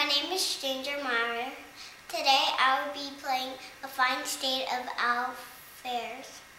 My name is Ginger Meyer. Today I will be playing A Fine State of Affairs.